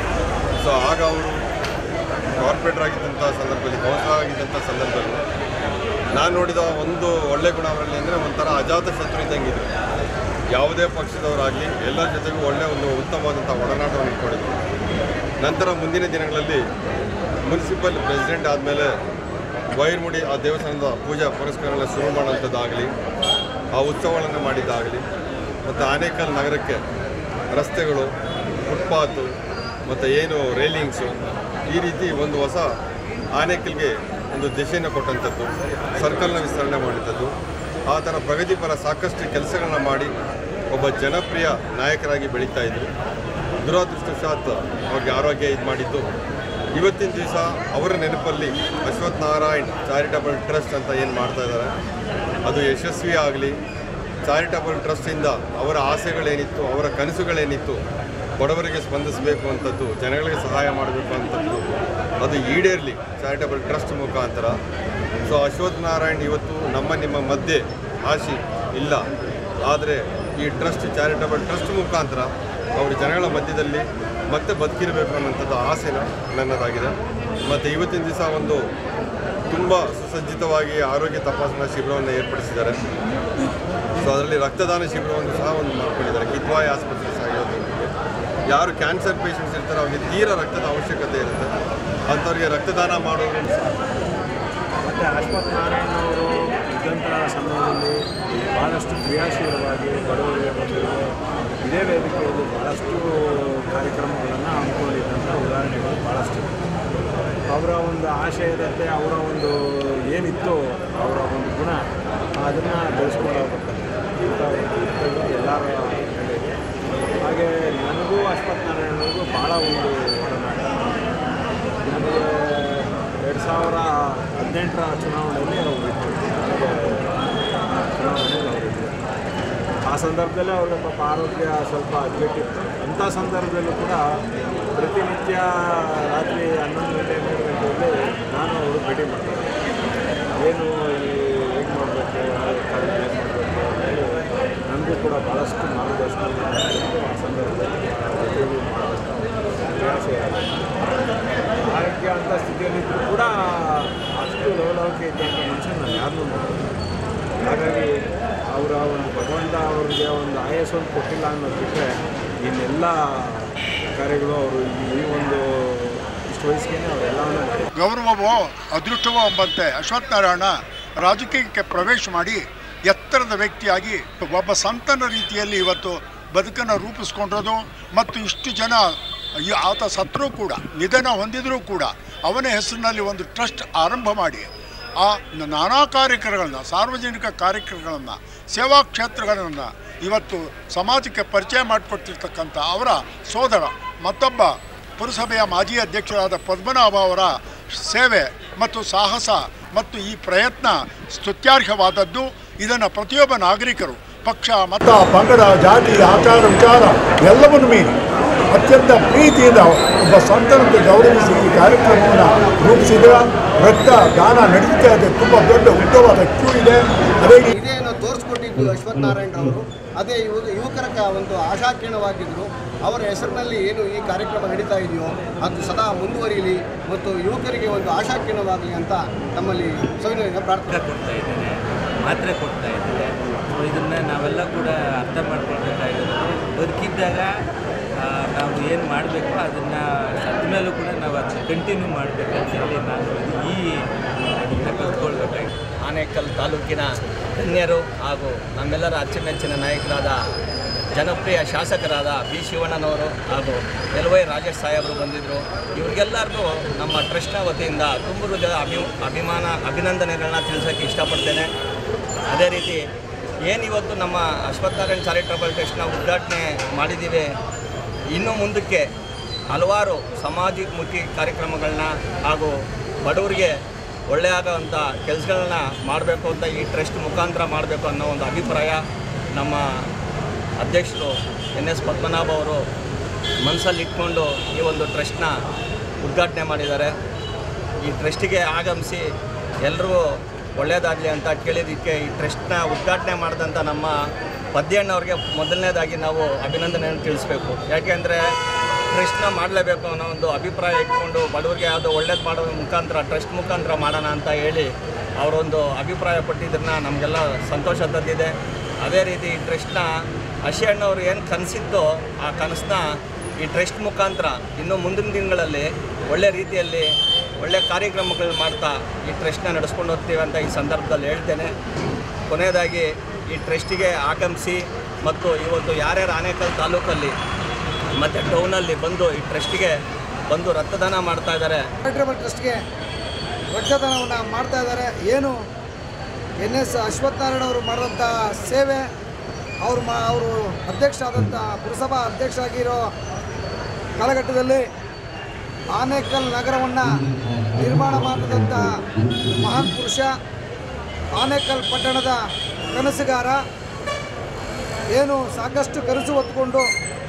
ಸೊ ಆಗ ಅವರು ಕಾರ್ಪೊರೇಟರ್ ಆಗಿದ್ದಂಥ ಸಂದರ್ಭದಲ್ಲಿ, ಕೌನ್ಸಿಲರ್ ಆಗಿದ್ದಂಥ ಸಂದರ್ಭದಲ್ಲಿ ನಾನು ನೋಡಿದ ಒಂದು ಒಳ್ಳೆ ಗುಣ ಅವರಲ್ಲಿ ಅಂದರೆ ಒಂಥರ ಅಜಾತ ಶತ್ರು ಇದ್ದಂಗಿದ್ರು. ಯಾವುದೇ ಪಕ್ಷದವರಾಗಲಿ ಎಲ್ಲರ ಜೊತೆಗೂ ಒಂದು ಉತ್ತಮವಾದಂಥ ಒಡನಾಟವನ್ನು ಇಟ್ಕೊಂಡಿದ್ರು. ನಂತರ ಮುಂದಿನ ದಿನಗಳಲ್ಲಿ ಮುನ್ಸಿಪಲ್ ಪ್ರೆಸಿಡೆಂಟ್ ಆದಮೇಲೆ ವೈರ್ಮುಡಿ ಆ ದೇವಸ್ಥಾನದ ಪೂಜಾ ಪುರಸ್ಕಾರಗಳ ಶುರು ಮಾಡೋಂಥದ್ದಾಗಲಿ, ಆ ಉತ್ಸವಗಳನ್ನು ಮಾಡಿದ್ದಾಗಲಿ, ಮತ್ತು ಆನೇಕಲ್ ನಗರಕ್ಕೆ ರಸ್ತೆಗಳು, ಫುಟ್ಪಾತು ಮತ್ತು ಏನು ರೈಲಿಂಗ್ಸು, ಈ ರೀತಿ ಒಂದು ಹೊಸ ಆನೇಕಲ್ಗೆ ಒಂದು ದಿಶೆಯನ್ನು ಕೊಟ್ಟಂಥದ್ದು, ಸರ್ಕಲ್ನ ವಿಸ್ತರಣೆ ಮಾಡಿದ್ದದ್ದು, ಆ ಥರ ಪ್ರಗತಿಪರ ಸಾಕಷ್ಟು ಕೆಲಸಗಳನ್ನ ಮಾಡಿ ಒಬ್ಬ ಜನಪ್ರಿಯ ನಾಯಕರಾಗಿ ಬೆಳೀತಾ ಇದ್ದರು. ದುರದೃಷ್ಟವಶಾತ್ ಅವ್ರಿಗೆ ಆರೋಗ್ಯ ಇದು ಮಾಡಿದ್ದು. ಇವತ್ತಿನ ದಿವಸ ಅವರ ನೆನಪಲ್ಲಿ ಅಶ್ವತ್ಥನಾರಾಯಣ್ ಚಾರಿಟಬಲ್ ಟ್ರಸ್ಟ್ ಅಂತ ಏನು ಮಾಡ್ತಾ ಇದ್ದಾರೆ, ಅದು ಯಶಸ್ವಿ ಆಗಲಿ. ಚಾರಿಟಬಲ್ ಟ್ರಸ್ಟಿಂದ ಅವರ ಆಸೆಗಳೇನಿತ್ತು, ಅವರ ಕನಸುಗಳೇನಿತ್ತು, ಬಡವರಿಗೆ ಸ್ಪಂದಿಸಬೇಕು ಅಂಥದ್ದು, ಜನಗಳಿಗೆ ಸಹಾಯ ಮಾಡಬೇಕು ಅಂಥದ್ದು, ಅದು ಈಡೇರಲಿ ಚಾರಿಟಬಲ್ ಟ್ರಸ್ಟ್ ಮುಖಾಂತರ. ಸೊ ಅಶ್ವತ್ಥನಾರಾಯಣ್ ಇವತ್ತು ನಿಮ್ಮ ಮಧ್ಯೆ ಆಶಿ ಇಲ್ಲ, ಆದರೆ ಈ ಟ್ರಸ್ಟ್ ಚಾರಿಟಬಲ್ ಟ್ರಸ್ಟ್ ಮುಖಾಂತರ ಅವರು ಜನಗಳ ಮಧ್ಯದಲ್ಲಿ ಮತ್ತೆ ಬದುಕಿರಬೇಕು ಅನ್ನೋಂಥದ್ದು ಆಸೆನ ನನ್ನದಾಗಿದೆ. ಮತ್ತು ಇವತ್ತಿನ ದಿವಸ ಒಂದು ತುಂಬ ಸುಸಜ್ಜಿತವಾಗಿ ಆರೋಗ್ಯ ತಪಾಸಣಾ ಶಿಬಿರವನ್ನು ಏರ್ಪಡಿಸಿದ್ದಾರೆ. ಸೊ ಅದರಲ್ಲಿ ರಕ್ತದಾನ ಶಿಬಿರವನ್ನು ಸಹ ಒಂದು ಮಾಡ್ಕೊಂಡಿದ್ದಾರೆ. ಕಿದ್ವಾಯಿ ಆಸ್ಪತ್ರೆ ಸಹ ಇವತ್ತು ಯಾರು ಕ್ಯಾನ್ಸರ್ ಪೇಷಂಟ್ಸ್ ಇರ್ತಾರೆ ಅವ್ರಿಗೆ ತೀರಾ ರಕ್ತದ ಅವಶ್ಯಕತೆ ಇರುತ್ತೆ, ಅಂಥವ್ರಿಗೆ ರಕ್ತದಾನ ಮಾಡೋದು. ಮತ್ತು ಅಶ್ವತ್ಥನಾರಾಯಣ ಅವರು ಇದ್ದಂಥ ಸಮಯದಲ್ಲಿ ಭಾಳಷ್ಟು ಕ್ರಿಯಾಶೀಲವಾಗಿ ಬಡವರಿಗೆ ಬಂದಿರುವ ಇದೇ ವೇದಿಕೆಯಲ್ಲಿ ಭಾಳಷ್ಟು ಕಾರ್ಯಕ್ರಮಗಳನ್ನು ಹಮ್ಮಿಕೊಂಡಿದ್ದಂಥ ಉದಾಹರಣೆಗಳು ಭಾಳಷ್ಟು. ಅವರ ಒಂದು ಆಶಯದಂತೆ ಅವರ ಒಂದು ಏನಿತ್ತು ಅವರ ಒಂದು ಗುಣ ಅದನ್ನು ಬೆಳೆಸ್ಕೊಂಡು ಹೋಗ್ತಾರೆ ಎಲ್ಲರ ಹೇಳಿದೆ. ಹಾಗೆ ನನಗೂ ಅಶ್ವತ್ಥನಾರಾಯಣನಿಗೂ ಭಾಳ ಒಂದು ಒಡನಾಟ. ನನಗೆ 2018ರ ಚುನಾವಣೆಯಲ್ಲಿ ಅವರಿತ್ತು, ಚುನಾವಣೆಯಲ್ಲಿ ಅವರಿದ್ದರು. ಆ ಸಂದರ್ಭದಲ್ಲೇ ಅವ್ರಿಗೆ ಪಾಪ ಆರೋಗ್ಯ ಸ್ವಲ್ಪ ಅಡ್ಗೆಟ್ಟಿತ್ತು. ಅಂಥ ಸಂದರ್ಭದಲ್ಲೂ ಕೂಡ ಪ್ರತಿನಿತ್ಯ ರಾತ್ರಿ 11 ಗಂಟೆ 12 ಗಂಟೆಯಲ್ಲಿ ನಾನು ಅವರು ಭೇಟಿ ಮಾಡ್ತಾರೆ. ಏನು ಹೇಗೆ ಮಾಡಬೇಕು, ಏನು ಮಾಡಬೇಕು ಅಂತೇಳಿ ನನಗೂ ಕೂಡ ಭಾಳಷ್ಟು ಮಾರ್ಗದರ್ಶನ ಮಾಡಿತ್ತು. ಆ ಸಂದರ್ಭದಲ್ಲಿ ಪ್ರಯಾಸ ಆರೋಗ್ಯ ಅಂಥ ಸ್ಥಿತಿಯಲ್ಲಿದ್ದರೂ ಕೂಡ ಅಷ್ಟೇ ಇಷ್ಟು ಲವಲವಿಕೆ ಇದ್ದಂಥ ಮನುಷ್ಯ ನಾನು ಯಾರನ್ನೂ ನೋಡಿಲ್ಲ. ಹಾಗಾಗಿ ಅವರ ಒಂದು ಭಗವಂತ ಅವ್ರಿಗೆ ಒಂದು ಆಯಸ್ಸನ್ನು ಕೊಟ್ಟಿಲ್ಲ ಅನ್ನೋದು ಬಿಟ್ಟರೆ ಇನ್ನೆಲ್ಲ ಕಾರ್ಯಗಳು ಅವರು ಈ ಒಂದು ಇಷ್ಟು ವಯಸ್ಸಿಗೆ ಅವರೆಲ್ಲವನ್ನೂ ಮಾಡಿದ್ದಾರೆ. ಗೌರವವೋ ಅದೃಷ್ಟವೋ ಎಂಬಂತೆ ಅಶ್ವತ್ಥನಾರಾಯಣ ರಾಜಕೀಯಕ್ಕೆ ಪ್ರವೇಶ ಮಾಡಿ ಎತ್ತರದ ವ್ಯಕ್ತಿಯಾಗಿ ಒಬ್ಬ ಸಂತನ ರೀತಿಯಲ್ಲಿ ಇವತ್ತು ಬದುಕನ್ನು ರೂಪಿಸ್ಕೊಂಡಿರೋದು ಮತ್ತು ಇಷ್ಟು ಜನ ಆತ ಸತ್ತರೂ ಕೂಡ ನಿಧನ ಹೊಂದಿದರೂ ಕೂಡ ಅವನ ಹೆಸರಿನಲ್ಲಿ ಒಂದು ಟ್ರಸ್ಟ್ ಆರಂಭ ಮಾಡಿ ಆ ನಾನಾ ಕಾರ್ಯಕ್ರಮಗಳನ್ನು ಸಾರ್ವಜನಿಕ ಕಾರ್ಯಕ್ರಮಗಳನ್ನು ಸೇವಾ ಕ್ಷೇತ್ರಗಳನ್ನು ಇವತ್ತು ಸಮಾಜಕ್ಕೆ ಪರಿಚಯ ಮಾಡಿಕೊಡ್ತಿರ್ತಕ್ಕಂಥ ಅವರ ಸೋದರ ಮತ್ತೊಬ್ಬ ಪುರಸಭೆಯ ಮಾಜಿ ಅಧ್ಯಕ್ಷರಾದ ಪದ್ಮನಾಭ ಅವರ ಸೇವೆ ಮತ್ತು ಸಾಹಸ ಮತ್ತು ಈ ಪ್ರಯತ್ನ ಸ್ತುತ್ಯಾರ್ಹವಾದದ್ದು. ಇದನ್ನು ಪ್ರತಿಯೊಬ್ಬ ನಾಗರಿಕರು ಪಕ್ಷ ಮತ ಪಂಗಡ ಜಾತಿ ಆಚಾರ ವಿಚಾರ ಎಲ್ಲವನ್ನು ಮೀರಿ ಅತ್ಯಂತ ಪ್ರೀತಿಯಿಂದ ಒಬ್ಬ ಸಂತನಂತೆ ಗೌರವಿಸಿ ಈ ಕಾರ್ಯಕ್ರಮವನ್ನು ರೂಪಿಸಿದ ರಕ್ತ ದಾನ ನಡೀತಾ ಇದೆ. ತುಂಬ ದೊಡ್ಡ ಉದ್ದವಾದ ಕ್ಯೂ ಇದೆ. ಅದೇ ಇದೇನು ತೋರಿಸ್ಕೊಟ್ಟಿದ್ದು ಅಶ್ವತ್ಥನಾರಾಯಣರವರು. ಅದೇ ಯುವಕರ ಒಂದು ಆಶಾಕಿರಣವಾಗಿದ್ದರು. ಅವರ ಹೆಸರಿನಲ್ಲಿ ಏನು ಈ ಕಾರ್ಯಕ್ರಮ ನಡೀತಾ ಇದೆಯೋ ಅದು ಸದಾ ಮುಂದುವರಿಯಲಿ ಮತ್ತು ಯುವಕರಿಗೆ ಒಂದು ಆಶಾಕಿರಣವಾಗಲಿ ಅಂತ ನಮ್ಮಲ್ಲಿ ಸವಿನಯದಿಂದ ಪ್ರಾರ್ಥನೆ ಕೊಡ್ತಾ ಇದ್ದೇನೆ, ಮಾತ್ರೆ ಕೊಡ್ತಾ ಇದ್ದೇನೆ. ಸೊ ಇದನ್ನು ನಾವೆಲ್ಲ ಕೂಡ ಅರ್ಥ ಮಾಡ್ಕೊಳ್ಬೇಕಾಗಿರೋದು ಬದುಕಿದ್ದಾಗ ನಾವು ಏನು ಮಾಡಬೇಕು ಅದನ್ನು ಸತ್ತ ಮೇಲೂ ಕೂಡ ನಾವು ಅದನ್ನು ಕಂಟಿನ್ಯೂ ಮಾಡಬೇಕಂತ ಹೇಳಿ ನಾನು ಈ ಇದನ್ನು ಕಲ್ತ್ಕೊಳ್ಬೇಕಾಗಿದೆ. ಆನೇಕಲ್ ತಾಲೂಕಿನ ಧನ್ಯರು ಹಾಗೂ ನಮ್ಮೆಲ್ಲರ ಅಚ್ಚುಮೆಚ್ಚಿನ ನಾಯಕರಾದ ಜನಪ್ರಿಯ ಶಾಸಕರಾದ ಬಿ ಶಿವಣ್ಣನವರು ಹಾಗೂ ಎಲ್.ವೈ. ರಾಜೇಶ್ ಸಾಹೇಬರು ಬಂದಿದ್ದರು. ಇವರಿಗೆಲ್ಲರಿಗೂ ನಮ್ಮ ಟ್ರಸ್ಟ್ನ ವತಿಯಿಂದ ತುಂಬ ಹೃದಯದ ಅಭಿನಂದನೆಗಳನ್ನ ತಿಳಿಸೋಕ್ಕೆ ಇಷ್ಟಪಡ್ತೇನೆ. ಅದೇ ರೀತಿ ಏನಿವತ್ತು ನಮ್ಮ ಅಶ್ವತ್ಥನಾರಾಯಣ ಚಾರಿಟಬಲ್ ಟ್ರಸ್ಟ್ನ ಉದ್ಘಾಟನೆ ಮಾಡಿದ್ದೀವಿ, ಇನ್ನು ಮುಂದಕ್ಕೆ ಹಲವಾರು ಸಮಾಜಮುಖಿ ಕಾರ್ಯಕ್ರಮಗಳನ್ನ ಹಾಗೂ ಬಡವರಿಗೆ ಒಳ್ಳೆಯಾಗೋವಂಥ ಕೆಲಸಗಳನ್ನ ಮಾಡಬೇಕು ಅಂತ ಈ ಟ್ರಸ್ಟ್ ಮುಖಾಂತರ ಮಾಡಬೇಕು ಅನ್ನೋ ಒಂದು ಅಭಿಪ್ರಾಯ ನಮ್ಮ ಅಧ್ಯಕ್ಷರು ಎನ್.ಎಸ್. ಪದ್ಮನಾಭ ಅವರು ಮನಸ್ಸಲ್ಲಿ ಇಟ್ಕೊಂಡು ಈ ಒಂದು ಟ್ರಸ್ಟ್ನ ಉದ್ಘಾಟನೆ ಮಾಡಿದ್ದಾರೆ. ಈ ಟ್ರಸ್ಟಿಗೆ ಆಗಮಿಸಿ ಎಲ್ಲರೂ ಒಳ್ಳೆಯದಾಗಲಿ ಅಂತ ಕೇಳಿದ್ದಕ್ಕೆ ಈ ಟ್ರಸ್ಟ್ನ ಉದ್ಘಾಟನೆ ಮಾಡಿದಂಥ ನಮ್ಮ ಪದ್ಯಣ್ಣವ್ರಿಗೆ ಮೊದಲನೇದಾಗಿ ನಾವು ಅಭಿನಂದನೆಯನ್ನು ತಿಳಿಸ್ಬೇಕು. ಯಾಕೆಂದರೆ ಟ್ರಸ್ಟ್ನ ಮಾಡಲೇಬೇಕು ಅನ್ನೋ ಒಂದು ಅಭಿಪ್ರಾಯ ಇಟ್ಕೊಂಡು ಬಡವರಿಗೆ ಯಾವುದೋ ಒಳ್ಳೇದು ಮಾಡೋ ಮುಖಾಂತರ ಟ್ರಸ್ಟ್ ಮುಖಾಂತರ ಮಾಡೋಣ ಅಂತ ಹೇಳಿ ಅವರೊಂದು ಅಭಿಪ್ರಾಯ ಪಟ್ಟಿದ್ದನ್ನು ನಮಗೆಲ್ಲ ಸಂತೋಷ ತಂದಿದೆ. ಅದೇ ರೀತಿ ಈ ಟ್ರಸ್ಟ್ನ ಅಶಿಯಣ್ಣವ್ರು ಏನು ಕನಸಿದ್ದೋ ಆ ಕನಸನ್ನ ಈ ಟ್ರಸ್ಟ್ ಮುಖಾಂತರ ಇನ್ನು ಮುಂದಿನ ದಿನಗಳಲ್ಲಿ ಒಳ್ಳೆ ರೀತಿಯಲ್ಲಿ ಒಳ್ಳೆ ಕಾರ್ಯಕ್ರಮಗಳು ಮಾಡ್ತಾ ಈ ಟ್ರಸ್ಟ್ನ ನಡೆಸ್ಕೊಂಡು ಹೋಗ್ತೀವಿ ಅಂತ ಈ ಸಂದರ್ಭದಲ್ಲಿ ಹೇಳ್ತೇನೆ. ಕೊನೆಯದಾಗಿ ಈ ಟ್ರಸ್ಟಿಗೆ ಆಗಮಿಸಿ ಮತ್ತು ಇವತ್ತು ಯಾರ್ಯಾರು ಆನೇಕಲ್ ತಾಲೂಕಲ್ಲಿ ಮತ್ತು ಟೌನಲ್ಲಿ ಬಂದು ಈ ಟ್ರಸ್ಟಿಗೆ ಬಂದು ರಕ್ತದಾನ ಮಾಡ್ತಾ ಇದ್ದಾರೆ, ಚಾರಿಟಬಲ್ ಟ್ರಸ್ಟ್ಗೆ ರಕ್ತದಾನವನ್ನು ಮಾಡ್ತಾ ಇದ್ದಾರೆ. ಏನು ಎನ್.ಎಸ್. ಅಶ್ವತ್ಥನಾರಾಯಣ ಅವರು ಮಾಡಿದಂಥ ಸೇವೆ, ಅವರು ಅಧ್ಯಕ್ಷ ಆದಂಥ ಪುರಸಭಾ ಅಧ್ಯಕ್ಷ ಆಗಿರೋ ಕಾಲಘಟ್ಟದಲ್ಲಿ ಆನೇಕಲ್ ನಗರವನ್ನು ನಿರ್ಮಾಣ ಮಾಡಿದಂಥ ಮಹಾನ್ ಪುರುಷ, ಆನೇಕಲ್ ಪಟ್ಟಣದ ಕನಸುಗಾರ, ಏನು ಸಾಕಷ್ಟು ಕನಸು ಹೊತ್ಕೊಂಡು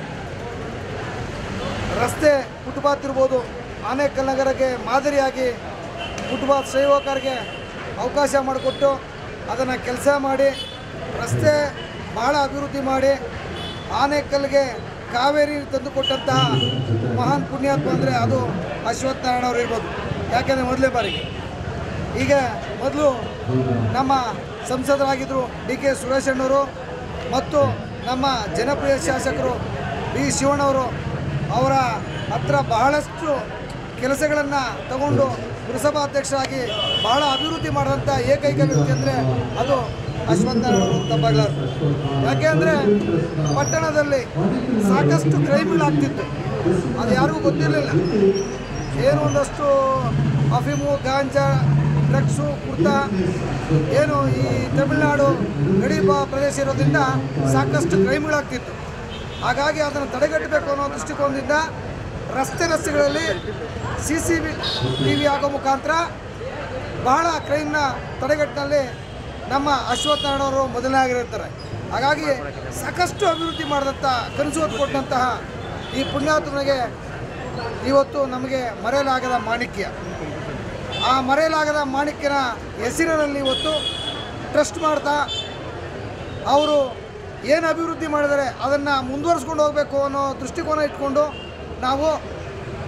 ರಸ್ತೆ ಫುಟ್ಪಾತ್ ಇರ್ಬೋದು, ಆನೇಕಲ್ ನಗರಕ್ಕೆ ಮಾದರಿಯಾಗಿ ಫುಟ್ಪಾತ್ ಸೇವಕರಿಗೆ ಅವಕಾಶ ಮಾಡಿಕೊಟ್ಟು ಅದನ್ನು ಕೆಲಸ ಮಾಡಿ ರಸ್ತೆ ಬಹಳ ಅಭಿವೃದ್ಧಿ ಮಾಡಿ ಆನೇಕಲ್ಗೆ ಕಾವೇರಿ ತಂದುಕೊಟ್ಟಂತಹ ಮಹಾನ್ ಪುಣ್ಯಾತ್ಮ ಅಂದರೆ ಅದು ಅಶ್ವತ್ಥನಾರಾಯಣ ಅವರು ಇರ್ಬೋದು. ಯಾಕೆಂದರೆ ಮೊದಲೇ ಬಾರಿಗೆ ಈಗ ಮೊದಲು ನಮ್ಮ ಸಂಸದರಾಗಿದ್ದರು ಡಿ.ಕೆ. ಸುರೇಶಣ್ಣವರು ಮತ್ತು ನಮ್ಮ ಜನಪ್ರಿಯ ಶಾಸಕರು ಬಿ ಶಿವಣ್ಣವರು ಅವರ ಹತ್ರ ಬಹಳಷ್ಟು ಕೆಲಸಗಳನ್ನು ತಗೊಂಡು ಪುರಸಭಾಧ್ಯಕ್ಷರಾಗಿ ಬಹಳ ಅಭಿವೃದ್ಧಿ ಮಾಡಿದಂಥ ಏಕೈಕ ವ್ಯಕ್ತಿ ಅಂದರೆ ಅದು ಅಶ್ವತ್ಥನಾರಾಯಣವರು ತಪ್ಪಾಗಲಾರದು. ಯಾಕೆಂದರೆ ಪಟ್ಟಣದಲ್ಲಿ ಸಾಕಷ್ಟು ಕ್ರೈಮ್ಗಳಾಗ್ತಿತ್ತು, ಅದು ಯಾರಿಗೂ ಗೊತ್ತಿರಲಿಲ್ಲ. ಏನು ಒಂದಷ್ಟು ಅಫೀಮು, ಗಾಂಜಾ, ಡ್ರಗ್ಸು, ಕುರ್ತಾ, ಏನು ಈ ತಮಿಳುನಾಡು ಗಡಿ ಪ್ರದೇಶ ಇರೋದ್ರಿಂದ ಸಾಕಷ್ಟು ಕ್ರೈಮ್ಗಳಾಗ್ತಿತ್ತು. ಹಾಗಾಗಿ ಅದನ್ನು ತಡೆಗಟ್ಟಬೇಕು ಅನ್ನೋ ದೃಷ್ಟಿಕೋನದಿಂದ ರಸ್ತೆಗಳಲ್ಲಿ CCTV ಆಗೋ ಮುಖಾಂತರ ಬಹಳ ಕ್ರೈಮ್ನ ತಡೆಗಟ್ಟಿನಲ್ಲಿ ನಮ್ಮ ಅಶ್ವತ್ಥನಾರಾಯಣವರು ಮೊದಲನೇ ಆಗಿರ್ತಾರೆ. ಹಾಗಾಗಿ ಸಾಕಷ್ಟು ಅಭಿವೃದ್ಧಿ ಮಾಡಿದಂಥ ಕನಸು ಹೊತ್ತುಕೊಟ್ಟಂತಹ ಈ ಪುಣ್ಯಾತ್ಮನಿಗೆ ಇವತ್ತು ನಮಗೆ ಮರೆಯಲಾಗದ ಮಾಣಿಕ್ಯ. ಆ ಮರೆಯಲಾಗದ ಮಾಣಿಕ್ಯನ ಹೆಸರಿನಲ್ಲಿ ಇವತ್ತು ಟ್ರಸ್ಟ್ ಮಾಡ್ತಾ ಅವರು ಏನು ಅಭಿವೃದ್ಧಿ ಮಾಡಿದರೆ ಅದನ್ನು ಮುಂದುವರಿಸ್ಕೊಂಡು ಹೋಗಬೇಕು ಅನ್ನೋ ದೃಷ್ಟಿಕೋನ ಇಟ್ಕೊಂಡು ನಾವು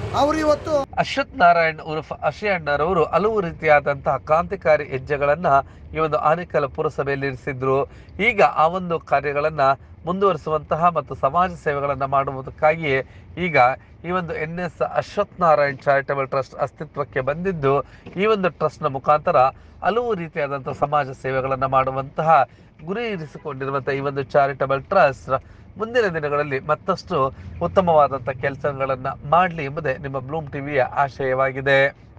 ಅವರು ಇವತ್ತು ಅಶ್ವಥ್ ನಾರಾಯಣ್ ಉರ್ಫ್ ಅಶಿ ಅಣ್ಣರವರು ಹಲವು ರೀತಿಯಾದಂತಹ ಕ್ರಾಂತಿಕಾರಿ ಹೆಜ್ಜೆಗಳನ್ನ ಈ ಒಂದು ಆನೇಕಲ್ ಪುರಸಭೆಯಲ್ಲಿ ಇರಿಸಿದ್ರು. ಈಗ ಆ ಒಂದು ಕಾರ್ಯಗಳನ್ನ ಮುಂದುವರಿಸುವಂತಹ ಮತ್ತು ಸಮಾಜ ಸೇವೆಗಳನ್ನು ಮಾಡುವುದಕ್ಕಾಗಿಯೇ ಈಗ ಈ ಒಂದು NS Ashwath Narayan charitable trust ಅಸ್ತಿತ್ವಕ್ಕೆ ಬಂದಿದ್ದು, ಈ ಒಂದು ಟ್ರಸ್ಟ್ನ ಮುಖಾಂತರ ಹಲವು ರೀತಿಯಾದಂತಹ ಸಮಾಜ ಸೇವೆಗಳನ್ನು ಮಾಡುವಂತಹ ಗುರಿ ಇರಿಸಿಕೊಂಡಿರುವಂತಹ ಈ ಒಂದು ಚಾರಿಟಬಲ್ ಟ್ರಸ್ಟ್ ಮುಂದಿನ ದಿನಗಳಲ್ಲಿ ಮತ್ತಷ್ಟು ಉತ್ತಮವಾದಂತಹ ಕೆಲಸಗಳನ್ನು ಮಾಡಲಿ ಎಂಬುದೇ ನಿಮ್ಮ ಬ್ಲೂಮ್ ಟಿವಿಯ ಆಶಯವಾಗಿದೆ.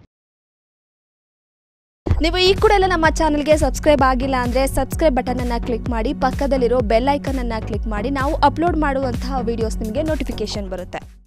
ನೀವು ಈ ಕೂಡ ಎಲ್ಲ ನಮ್ಮ ಚಾನಲ್ಗೆ ಸಬ್ಸ್ಕ್ರೈಬ್ ಆಗಿಲ್ಲ ಅಂದರೆ ಸಬ್ಸ್ಕ್ರೈಬ್ ಬಟನನ್ನು ಕ್ಲಿಕ್ ಮಾಡಿ, ಪಕ್ಕದಲ್ಲಿರೋ ಬೆಲ್ ಐಕನನ್ನು ಕ್ಲಿಕ್ ಮಾಡಿ. ನಾವು ಅಪ್ಲೋಡ್ ಮಾಡುವಂತಹ ವಿಡಿಯೋಸ್ ನಿಮಗೆ ನೋಟಿಫಿಕೇಶನ್ ಬರುತ್ತೆ.